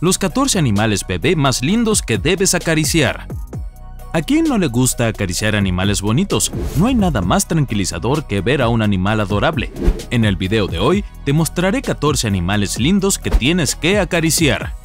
Los 14 animales bebé más lindos que debes acariciar. ¿A quién no le gusta acariciar animales bonitos? No hay nada más tranquilizador que ver a un animal adorable. En el video de hoy te mostraré 14 animales lindos que tienes que acariciar.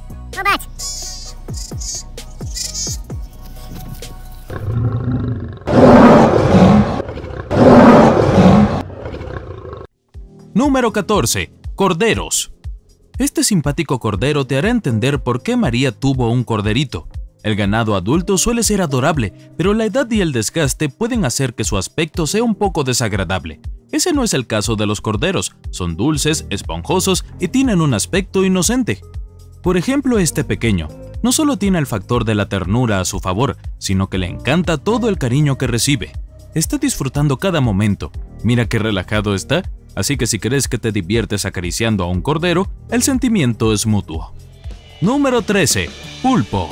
Número 14. Corderos. Este simpático cordero te hará entender por qué María tuvo un corderito. El ganado adulto suele ser adorable, pero la edad y el desgaste pueden hacer que su aspecto sea un poco desagradable. Ese no es el caso de los corderos, son dulces, esponjosos y tienen un aspecto inocente. Por ejemplo, este pequeño no solo tiene el factor de la ternura a su favor, sino que le encanta todo el cariño que recibe. Está disfrutando cada momento. Mira qué relajado está, así que si crees que te diviertes acariciando a un cordero, el sentimiento es mutuo. Número 13. Pulpo.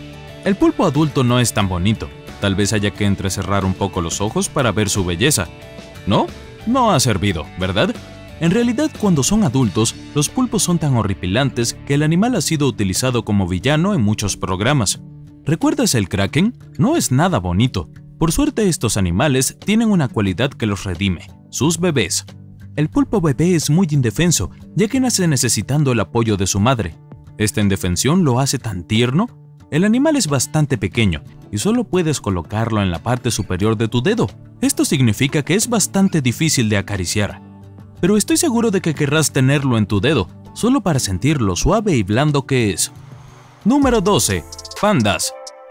El pulpo adulto no es tan bonito, tal vez haya que entrecerrar un poco los ojos para ver su belleza. ¿No? No ha servido, ¿verdad? En realidad, cuando son adultos, los pulpos son tan horripilantes que el animal ha sido utilizado como villano en muchos programas. ¿Recuerdas el kraken? No es nada bonito. Por suerte, estos animales tienen una cualidad que los redime, sus bebés. El pulpo bebé es muy indefenso, ya que nace necesitando el apoyo de su madre. Esta indefensión lo hace tan tierno. El animal es bastante pequeño y solo puedes colocarlo en la parte superior de tu dedo. Esto significa que es bastante difícil de acariciar. Pero estoy seguro de que querrás tenerlo en tu dedo, solo para sentir lo suave y blando que es. Número 12. Pandas.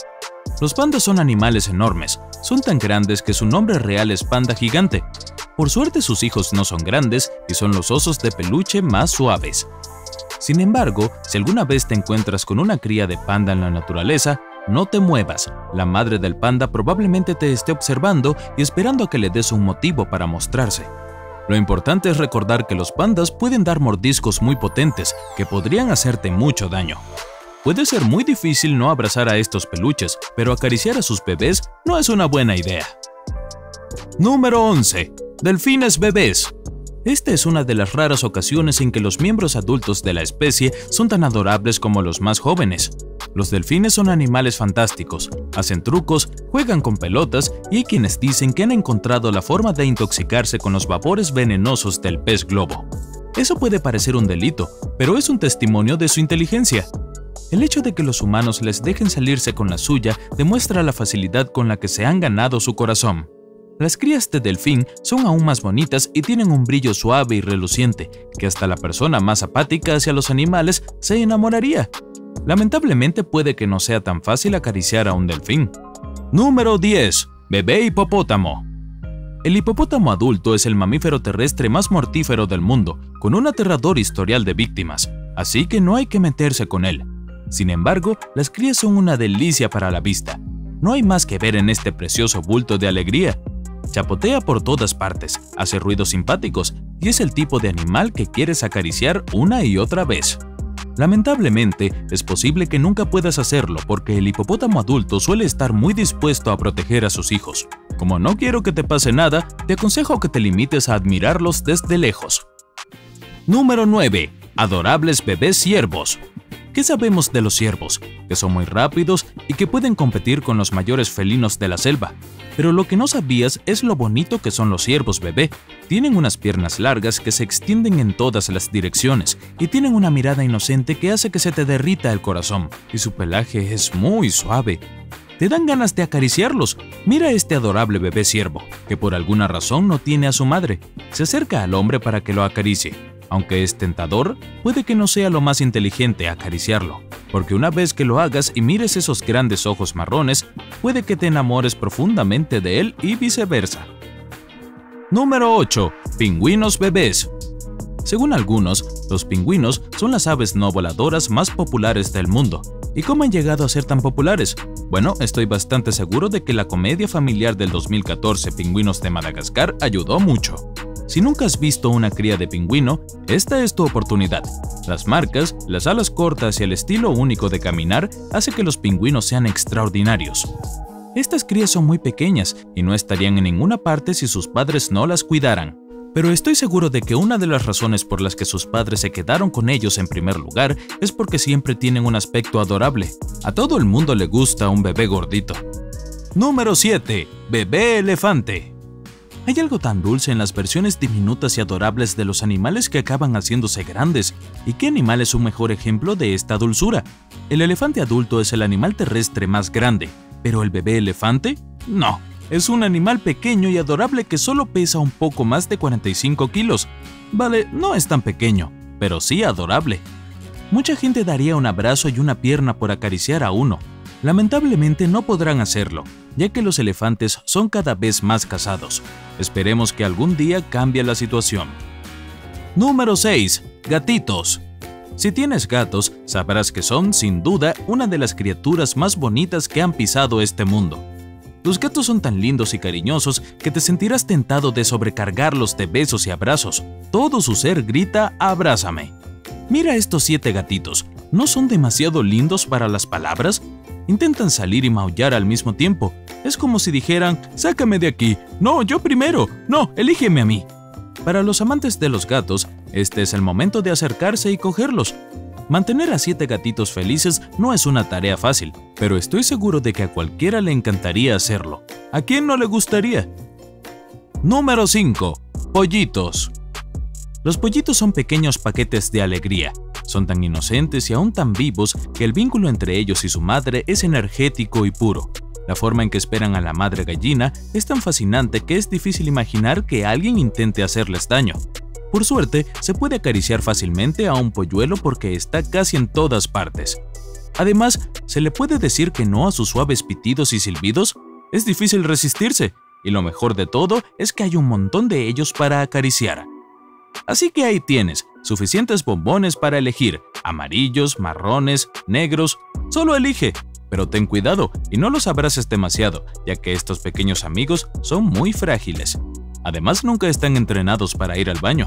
Los pandas son animales enormes. Son tan grandes que su nombre real es panda gigante. Por suerte sus hijos no son grandes y son los osos de peluche más suaves. Sin embargo, si alguna vez te encuentras con una cría de panda en la naturaleza, no te muevas. La madre del panda probablemente te esté observando y esperando a que le des un motivo para mostrarse. Lo importante es recordar que los pandas pueden dar mordiscos muy potentes que podrían hacerte mucho daño. Puede ser muy difícil no abrazar a estos peluches, pero acariciar a sus bebés no es una buena idea. Número 11. Delfines bebés. Esta es una de las raras ocasiones en que los miembros adultos de la especie son tan adorables como los más jóvenes. Los delfines son animales fantásticos, hacen trucos, juegan con pelotas y hay quienes dicen que han encontrado la forma de intoxicarse con los vapores venenosos del pez globo. Eso puede parecer un delito, pero es un testimonio de su inteligencia. El hecho de que los humanos les dejen salirse con la suya demuestra la facilidad con la que se han ganado su corazón. Las crías de delfín son aún más bonitas y tienen un brillo suave y reluciente, que hasta la persona más apática hacia los animales se enamoraría. Lamentablemente puede que no sea tan fácil acariciar a un delfín. Número 10. Bebé hipopótamo. El hipopótamo adulto es el mamífero terrestre más mortífero del mundo, con un aterrador historial de víctimas, así que no hay que meterse con él. Sin embargo, las crías son una delicia para la vista. No hay más que ver en este precioso bulto de alegría. Chapotea por todas partes, hace ruidos simpáticos y es el tipo de animal que quieres acariciar una y otra vez. Lamentablemente, es posible que nunca puedas hacerlo porque el hipopótamo adulto suele estar muy dispuesto a proteger a sus hijos. Como no quiero que te pase nada, te aconsejo que te limites a admirarlos desde lejos. Número 9. Adorables bebés ciervos. ¿Qué sabemos de los ciervos? Que son muy rápidos y que pueden competir con los mayores felinos de la selva. Pero lo que no sabías es lo bonito que son los ciervos bebé. Tienen unas piernas largas que se extienden en todas las direcciones y tienen una mirada inocente que hace que se te derrita el corazón. Y su pelaje es muy suave. Te dan ganas de acariciarlos. Mira a este adorable bebé ciervo, que por alguna razón no tiene a su madre. Se acerca al hombre para que lo acaricie. Aunque es tentador, puede que no sea lo más inteligente acariciarlo, porque una vez que lo hagas y mires esos grandes ojos marrones, puede que te enamores profundamente de él y viceversa. Número 8. Pingüinos bebés. Según algunos, los pingüinos son las aves no voladoras más populares del mundo. ¿Y cómo han llegado a ser tan populares? Bueno, estoy bastante seguro de que la comedia familiar del 2014 Pingüinos de Madagascar ayudó mucho. Si nunca has visto una cría de pingüino, esta es tu oportunidad. Las marcas, las alas cortas y el estilo único de caminar hace que los pingüinos sean extraordinarios. Estas crías son muy pequeñas y no estarían en ninguna parte si sus padres no las cuidaran. Pero estoy seguro de que una de las razones por las que sus padres se quedaron con ellos en primer lugar es porque siempre tienen un aspecto adorable. A todo el mundo le gusta un bebé gordito. Número 7. Bebé elefante. Hay algo tan dulce en las versiones diminutas y adorables de los animales que acaban haciéndose grandes. ¿Y qué animal es un mejor ejemplo de esta dulzura? El elefante adulto es el animal terrestre más grande, ¿pero el bebé elefante? No, es un animal pequeño y adorable que solo pesa un poco más de 45 kilos. Vale, no es tan pequeño, pero sí adorable. Mucha gente daría un abrazo y una pierna por acariciar a uno. Lamentablemente no podrán hacerlo, ya que los elefantes son cada vez más cazados. Esperemos que algún día cambie la situación. Número 6. Gatitos. Si tienes gatos, sabrás que son, sin duda, una de las criaturas más bonitas que han pisado este mundo. Los gatos son tan lindos y cariñosos que te sentirás tentado de sobrecargarlos de besos y abrazos. Todo su ser grita «abrázame». Mira estos 7 gatitos, ¿no son demasiado lindos para las palabras? Intentan salir y maullar al mismo tiempo. Es como si dijeran «sácame de aquí», «no, yo primero», «no, elígeme a mí». Para los amantes de los gatos, este es el momento de acercarse y cogerlos. Mantener a 7 gatitos felices no es una tarea fácil, pero estoy seguro de que a cualquiera le encantaría hacerlo. ¿A quién no le gustaría? Número 5. Pollitos. Los pollitos son pequeños paquetes de alegría. Son tan inocentes y aún tan vivos que el vínculo entre ellos y su madre es energético y puro. La forma en que esperan a la madre gallina es tan fascinante que es difícil imaginar que alguien intente hacerles daño. Por suerte, se puede acariciar fácilmente a un polluelo porque está casi en todas partes. Además, ¿se le puede decir que no a sus suaves pitidos y silbidos? Es difícil resistirse, y lo mejor de todo es que hay un montón de ellos para acariciar. Así que ahí tienes, suficientes bombones para elegir, amarillos, marrones, negros, solo elige. Pero ten cuidado y no los abraces demasiado, ya que estos pequeños amigos son muy frágiles. Además, nunca están entrenados para ir al baño.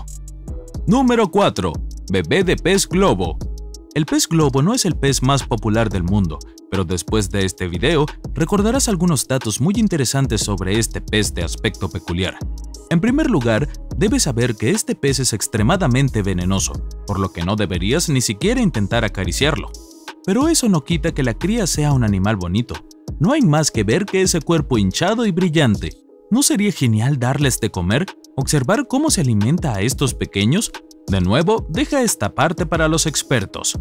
Número 4. Bebé de pez globo. El pez globo no es el pez más popular del mundo, pero después de este video recordarás algunos datos muy interesantes sobre este pez de aspecto peculiar. En primer lugar, debes saber que este pez es extremadamente venenoso, por lo que no deberías ni siquiera intentar acariciarlo. Pero eso no quita que la cría sea un animal bonito. No hay más que ver que ese cuerpo hinchado y brillante. ¿No sería genial darles de comer? ¿Observar cómo se alimenta a estos pequeños? De nuevo, deja esta parte para los expertos.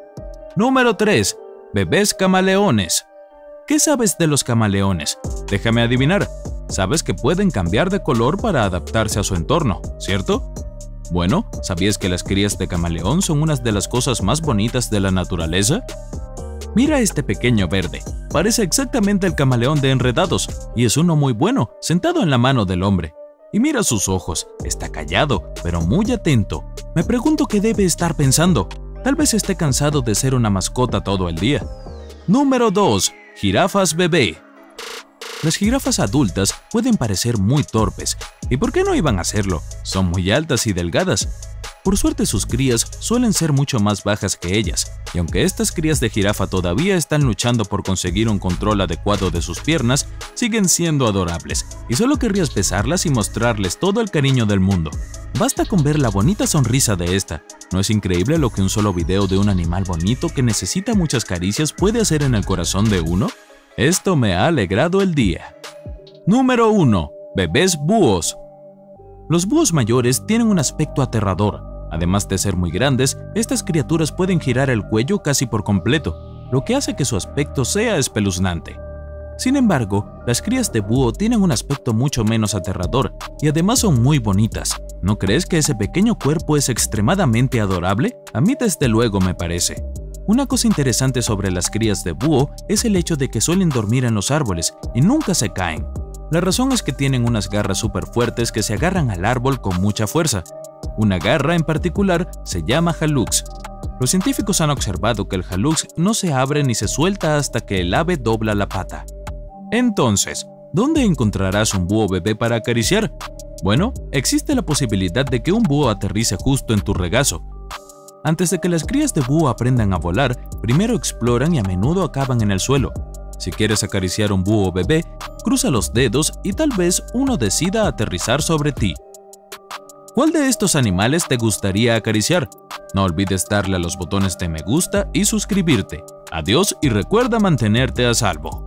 Número 3. Bebés camaleones. ¿Qué sabes de los camaleones? Déjame adivinar. Sabes que pueden cambiar de color para adaptarse a su entorno, ¿cierto? Bueno, ¿sabías que las crías de camaleón son unas de las cosas más bonitas de la naturaleza? Mira este pequeño verde, parece exactamente el camaleón de Enredados, y es uno muy bueno, sentado en la mano del hombre. Y mira sus ojos, está callado, pero muy atento. Me pregunto qué debe estar pensando. Tal vez esté cansado de ser una mascota todo el día. Número 2. Jirafas bebé. Las jirafas adultas pueden parecer muy torpes. ¿Y por qué no iban a hacerlo? Son muy altas y delgadas. Por suerte sus crías suelen ser mucho más bajas que ellas, y aunque estas crías de jirafa todavía están luchando por conseguir un control adecuado de sus piernas, siguen siendo adorables, y solo querrías besarlas y mostrarles todo el cariño del mundo. Basta con ver la bonita sonrisa de esta. ¿No es increíble lo que un solo video de un animal bonito que necesita muchas caricias puede hacer en el corazón de uno? Esto me ha alegrado el día. Número 1. Bebés búhos. Los búhos mayores tienen un aspecto aterrador. Además de ser muy grandes, estas criaturas pueden girar el cuello casi por completo, lo que hace que su aspecto sea espeluznante. Sin embargo, las crías de búho tienen un aspecto mucho menos aterrador y además son muy bonitas. ¿No crees que ese pequeño cuerpo es extremadamente adorable? A mí desde luego me parece. Una cosa interesante sobre las crías de búho es el hecho de que suelen dormir en los árboles y nunca se caen. La razón es que tienen unas garras súper fuertes que se agarran al árbol con mucha fuerza. Una garra en particular se llama hallux. Los científicos han observado que el hallux no se abre ni se suelta hasta que el ave dobla la pata. Entonces, ¿dónde encontrarás un búho bebé para acariciar? Bueno, existe la posibilidad de que un búho aterrice justo en tu regazo. Antes de que las crías de búho aprendan a volar, primero exploran y a menudo acaban en el suelo. Si quieres acariciar un búho bebé, cruza los dedos y tal vez uno decida aterrizar sobre ti. ¿Cuál de estos animales te gustaría acariciar? No olvides darle a los botones de me gusta y suscribirte. Adiós y recuerda mantenerte a salvo.